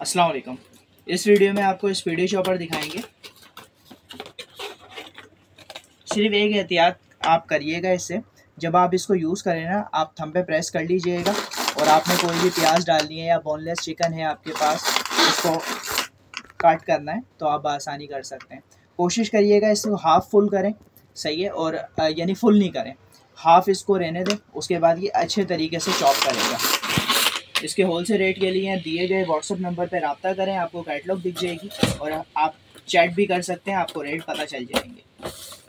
अस्सलाम वालेकुम। इस वीडियो में आपको स्पीडी चॉपर दिखाएंगे। सिर्फ एक एहतियात आप करिएगा इससे, जब आप इसको यूज़ करें ना, आप थंब पे प्रेस कर लीजिएगा और आपने कोई भी प्याज डालनी है या बोनलेस चिकन है आपके पास, इसको काट करना है तो आप आसानी कर सकते हैं। कोशिश करिएगा इसको हाफ़ फुल करें, सही है, और यानी फुल नहीं करें, हाफ़ इसको रहने दें। उसके बाद ये अच्छे तरीके से चॉप करेगा। इसके होलसेल रेट के लिए दिए गए व्हाट्सअप नंबर पर रब्ता करें, आपको कैटलॉग दिख जाएगी और आप चैट भी कर सकते हैं, आपको रेट पता चल जाएंगे।